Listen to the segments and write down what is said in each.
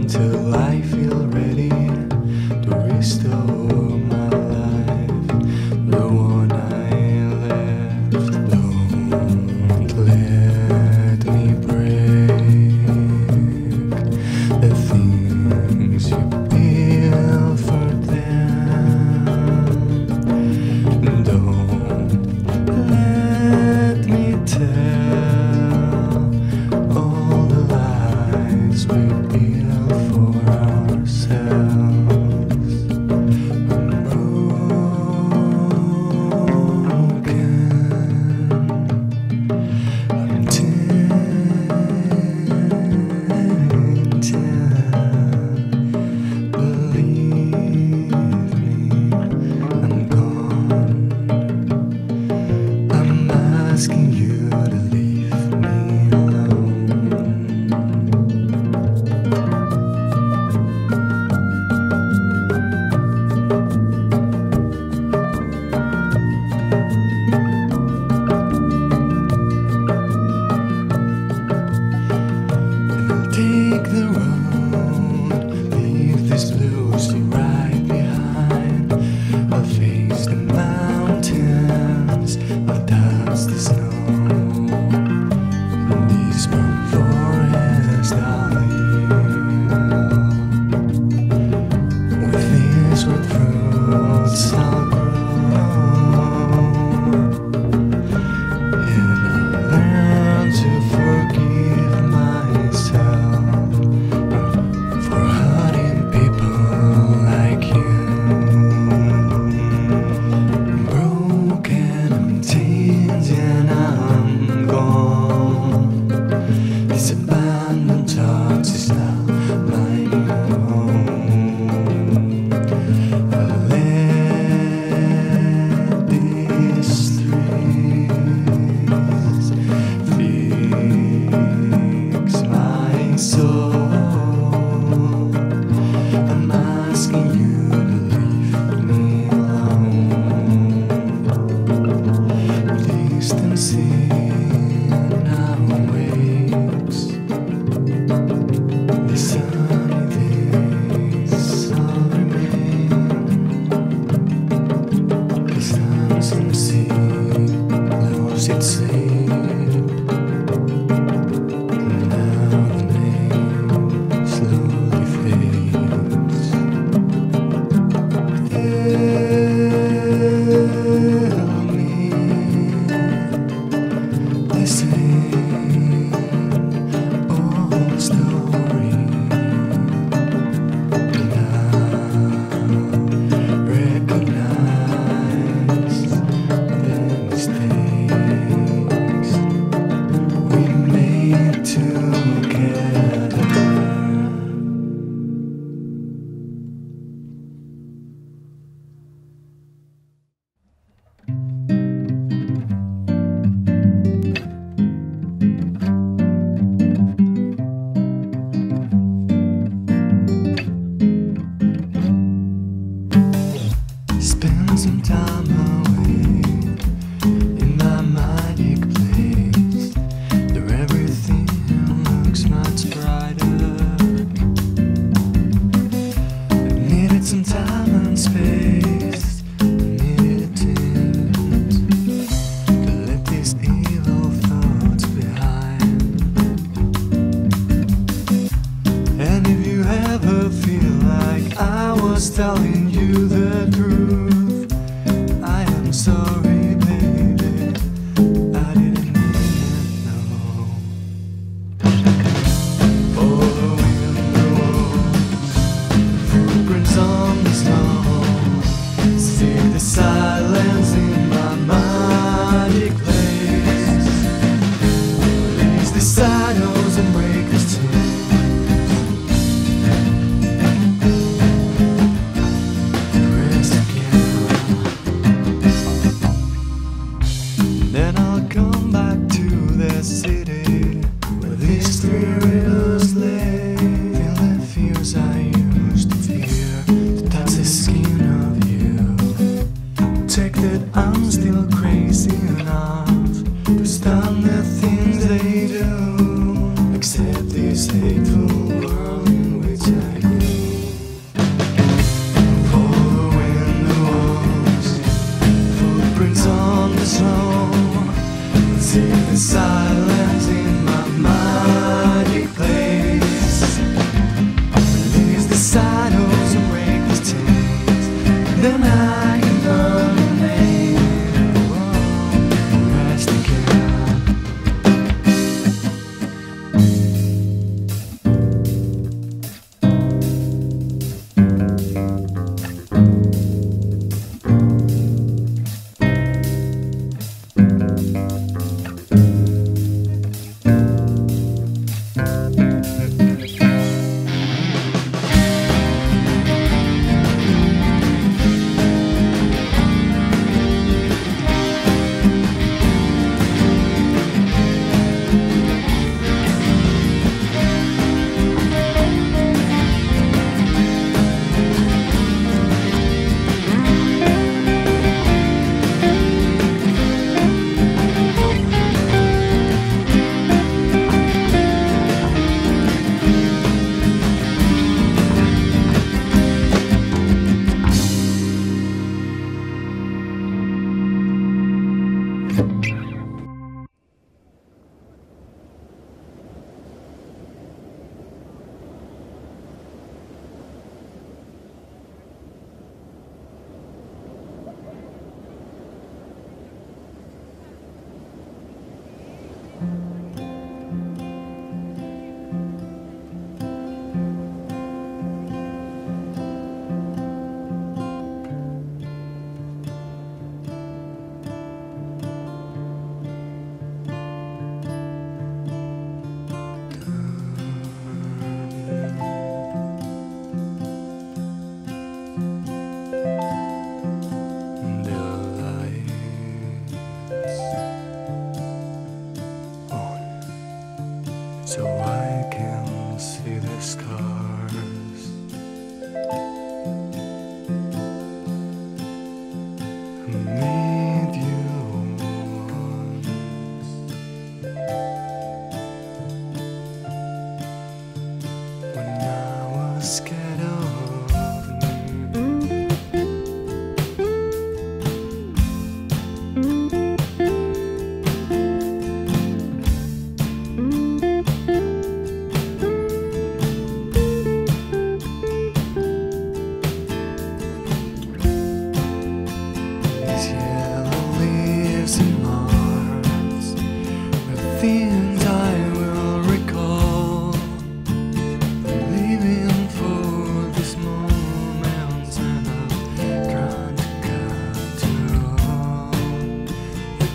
till I feel ready to restore my life, the one I left. Don't let me break the things you built for them. Don't let me tell all the lies we built for ourselves. I'm broken. I'm tainted. Believe me, I'm gone. I'm asking you to leave me alone. And I'll take the road, leave this blues right behind. I'll face the mountains, I'll touch the snow. In this brown forest I'll live. With these red fruits I'll grow, and I'll learn to forgive myself for hurting people like you. I'm broken, I'm tainted, and I'm gone. This abandoned thoughts is now my new home. I'll let these trees fix my soul. I'm asking you to leave me alone. Distance in our wakes, the sunny days all remain. The sunset sea loses its sleep, and now the name slowly fades. Tell me the same old story. Now recognize the mistakes we made together. Spend some time away in my magic place, where everything looks much brighter. I needed some time and space, I needed a tent to let these evil thoughts behind. And if you ever feel like I was telling you the truth, I am sorry, baby, I didn't mean it, no. Following the walls, footprints on the snow, seek the silence in my magic place. Release the shadows and break the chains. Rest again. scars. I made you once. When I was scared of things I will recall, living for this moment, and I'm trying to capture all the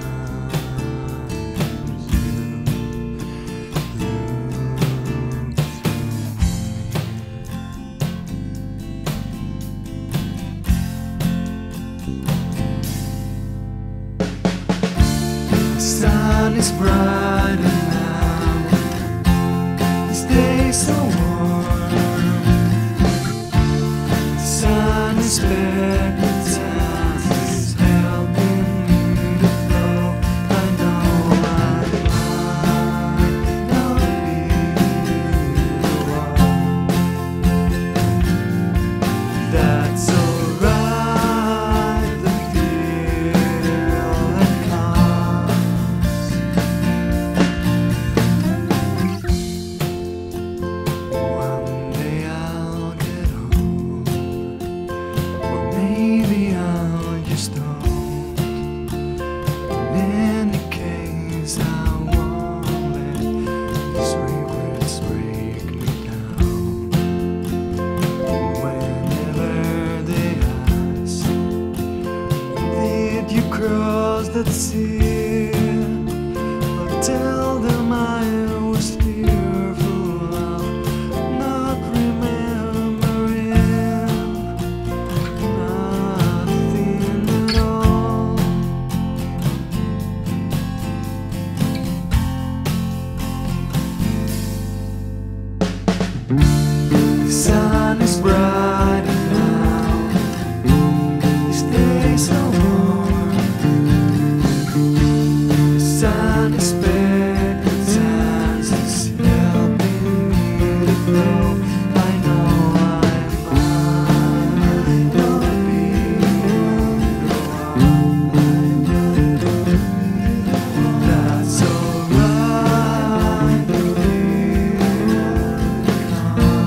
times you look through me. The sun is brighter now, this day so warm. The sun is back, the time is helping me to flow. I know I might not be the one. That's alright, the feel that comes. One day I'll get old, or maybe I'll just don't. In any case, I won't let these regrets break me down. Whenever they ask, did you cross that sea? I'll tell them I was fearful of not remembering nothing at all. The sun is brighter now, this day so warm. The sun is back, the times is helping me to flow. I know I might not be the one. That's alright, the fear comes.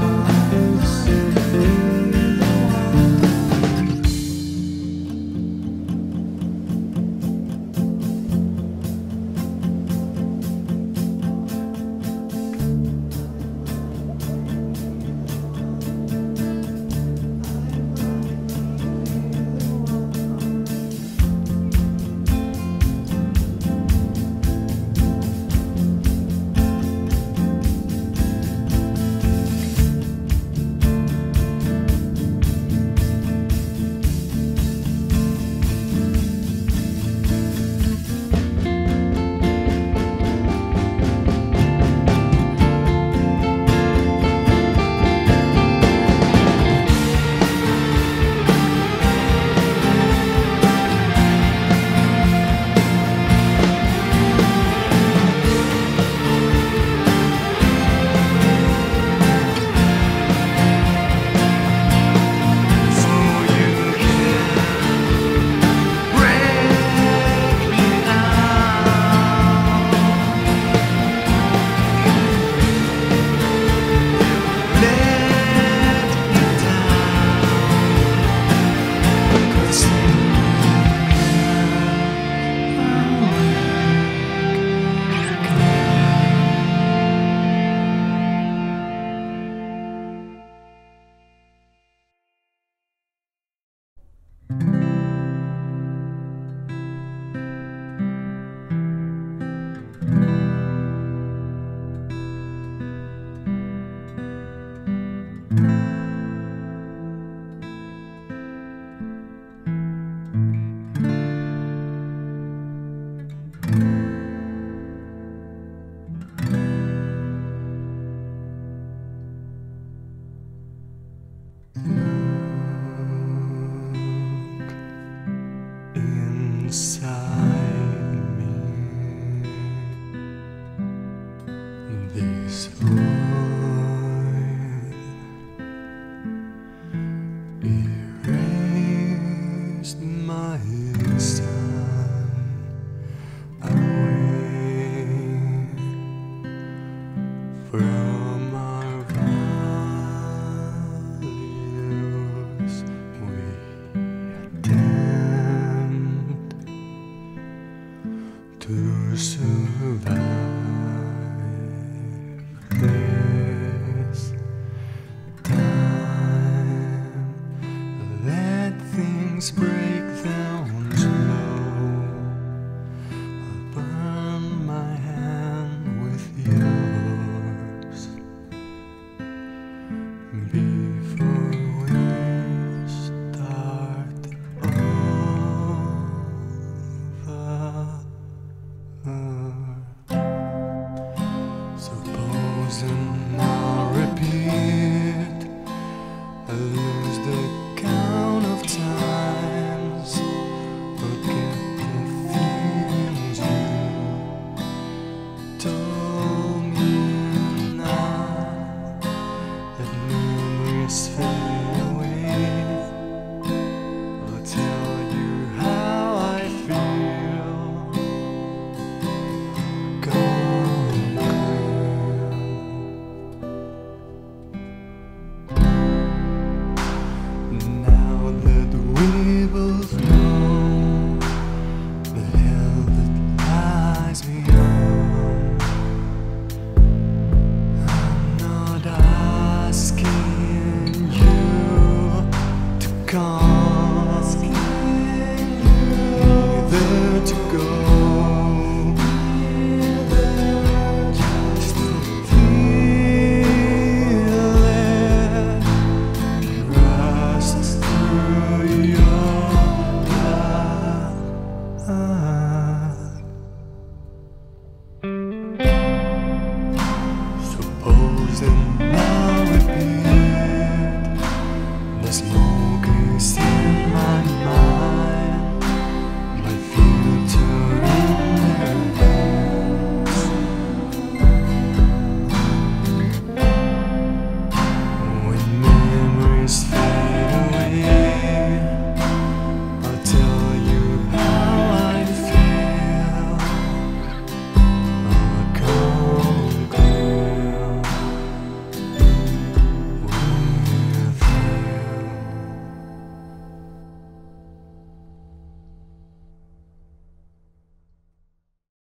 spring.